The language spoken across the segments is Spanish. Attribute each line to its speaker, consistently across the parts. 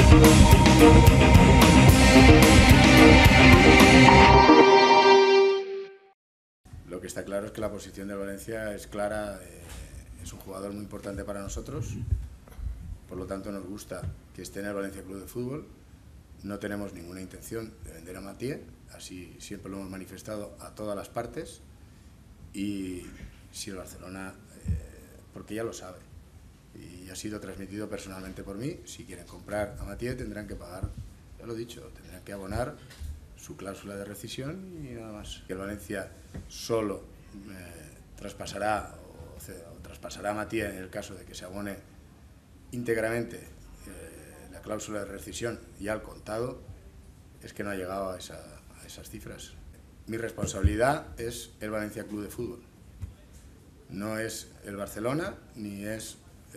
Speaker 1: Lo que está claro es que la posición de Valencia es clara, es un jugador muy importante para nosotros, por lo tanto nos gusta que esté en el Valencia Club de Fútbol. No tenemos ninguna intención de vender a Mathieu, así siempre lo hemos manifestado a todas las partes, y si el Barcelona, porque ya lo sabe, y ha sido transmitido personalmente por mí, si quieren comprar a Mathieu tendrán que pagar, ya lo he dicho, tendrán que abonar su cláusula de rescisión y nada más. Que el Valencia solo traspasará a Mathieu en el caso de que se abone íntegramente la cláusula de rescisión y al contado, es que no ha llegado a esas cifras. Mi responsabilidad es el Valencia Club de Fútbol, no es el Barcelona ni es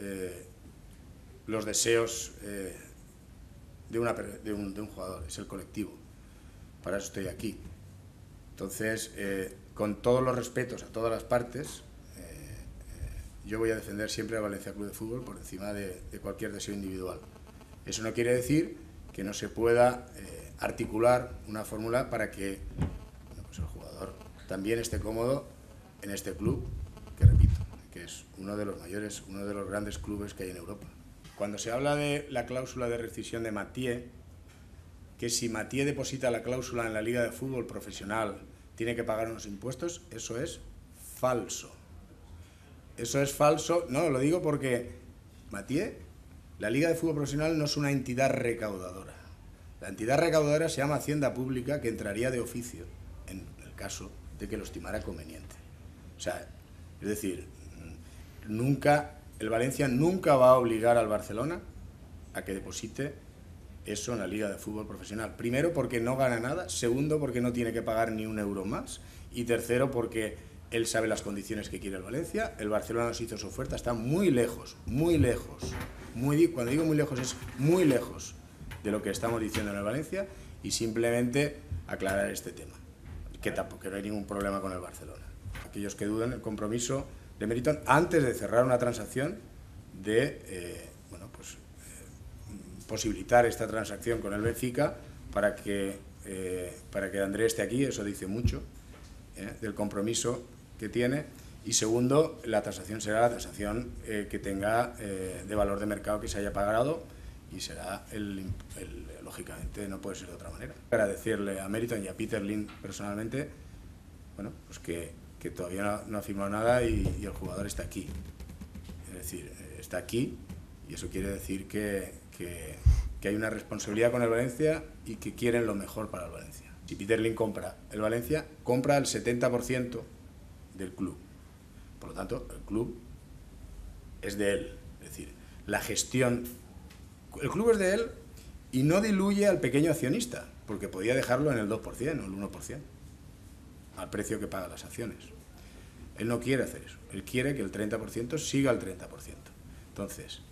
Speaker 1: los deseos de un jugador, es el colectivo. Para eso estoy aquí. Entonces, con todos los respetos a todas las partes, yo voy a defender siempre al Valencia Club de Fútbol por encima de cualquier deseo individual. Eso no quiere decir que no se pueda articular una fórmula para que pues el jugador también esté cómodo en este club, que repito, que es uno de los mayores, uno de los grandes clubes que hay en Europa. Cuando se habla de la cláusula de rescisión de Mathieu, que si Mathieu deposita la cláusula en la Liga de Fútbol Profesional tiene que pagar unos impuestos, eso es falso. Eso es falso, no, lo digo porque Mathieu, la Liga de Fútbol Profesional no es una entidad recaudadora. La entidad recaudadora se llama Hacienda Pública, que entraría de oficio en el caso de que lo estimara conveniente. O sea, es decir, el Valencia nunca va a obligar al Barcelona a que deposite eso en la Liga de Fútbol Profesional. Primero, porque no gana nada. Segundo, porque no tiene que pagar ni un euro más. Y tercero, porque él sabe las condiciones que quiere el Valencia. El Barcelona nos hizo su oferta. Está muy lejos, muy lejos. Cuando digo muy lejos, es muy lejos de lo que estamos diciendo en el Valencia. Y simplemente aclarar este tema, que tampoco no hay ningún problema con el Barcelona. Aquellos que duden el compromiso de Meriton antes de cerrar una transacción de posibilitar esta transacción con el Benfica para que André esté aquí. Eso dice mucho del compromiso que tiene. Y segundo, la transacción será la transacción que tenga de valor de mercado que se haya pagado, y será lógicamente no puede ser de otra manera. Agradecerle a Meriton y a Peter Lim personalmente, bueno, pues que todavía no ha firmado nada y el jugador está aquí. Es decir, está aquí, y eso quiere decir que hay una responsabilidad con el Valencia y que quieren lo mejor para el Valencia. Si Peter Lim compra el Valencia, compra el 70% del club. Por lo tanto, el club es de él. Es decir, la gestión... El club es de él y no diluye al pequeño accionista, porque podía dejarlo en el 2% o el 1%, al precio que pagan las acciones. Él no quiere hacer eso. Él quiere que el 30% siga al 30%. Entonces,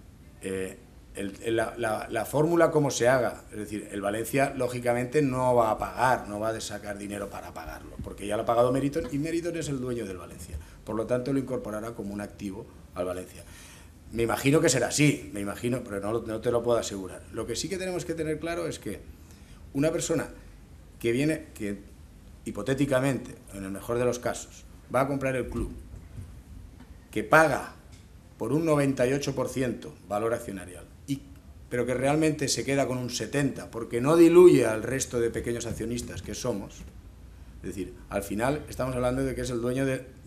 Speaker 1: la fórmula como se haga, es decir, el Valencia lógicamente no va a pagar, no va a sacar dinero para pagarlo, porque ya lo ha pagado Meriton y Meriton es el dueño del Valencia. Por lo tanto, lo incorporará como un activo al Valencia. Me imagino que será así, me imagino, pero no te lo puedo asegurar. Lo que sí que tenemos que tener claro es que una persona que viene, que hipotéticamente, en el mejor de los casos, va a comprar el club, que paga por un 98% valor accionarial, pero que realmente se queda con un 70% porque no diluye al resto de pequeños accionistas que somos, es decir, al final estamos hablando de que es el dueño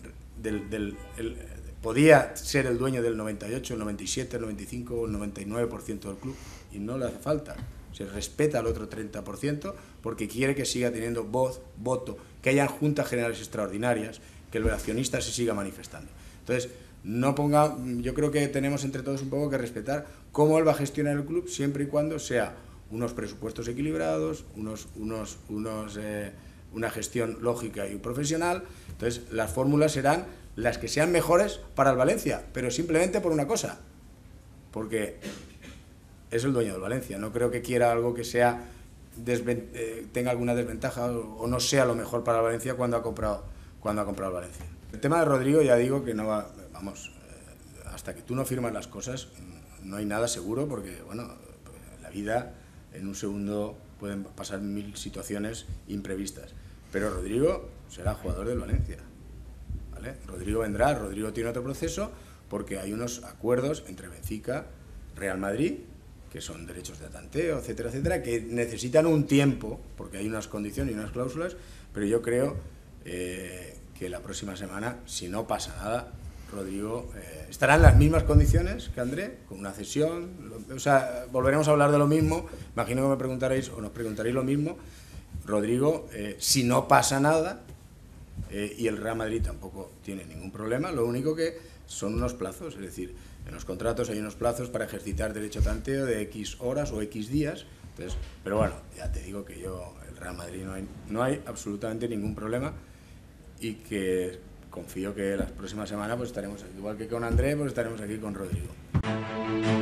Speaker 1: podía ser el dueño del 98, el 97, el 95 o el 99% del club, y no le hace falta. Se respeta al otro 30% porque quiere que siga teniendo voz, voto, que hayan juntas generales extraordinarias, que el accionista se siga manifestando. Entonces, yo creo que tenemos entre todos un poco que respetar cómo él va a gestionar el club, siempre y cuando sea unos presupuestos equilibrados, una gestión lógica y profesional. Entonces, las fórmulas serán las que sean mejores para el Valencia, pero simplemente por una cosa, porque es el dueño del Valencia. No creo que quiera algo que tenga alguna desventaja o no sea lo mejor para el Valencia cuando ha comprado el Valencia. El tema de Rodrigo, ya digo que no va, hasta que tú no firmas las cosas no hay nada seguro, porque bueno, la la vida, en un segundo pueden pasar 1000 situaciones imprevistas. Pero Rodrigo será jugador del Valencia, ¿vale? Rodrigo vendrá, Rodrigo tiene otro proceso, porque hay unos acuerdos entre Benfica, Real Madrid, que son derechos de tanteo, etcétera, etcétera, que necesitan un tiempo, porque hay unas condiciones y unas cláusulas, pero yo creo que la próxima semana, si no pasa nada, Rodrigo estará en las mismas condiciones que André, con una cesión, o sea, volveremos a hablar de lo mismo, imagino que me preguntaréis, o nos preguntaréis lo mismo. Rodrigo, si no pasa nada, y el Real Madrid tampoco tiene ningún problema, lo único que son unos plazos, es decir, en los contratos hay unos plazos para ejercitar derecho a tanteo de X horas o X días, entonces, pero bueno, ya te digo que yo, el Real Madrid no hay absolutamente ningún problema, y que confío que las próximas semanas pues estaremos aquí, igual que con André, pues estaremos aquí con Rodrigo.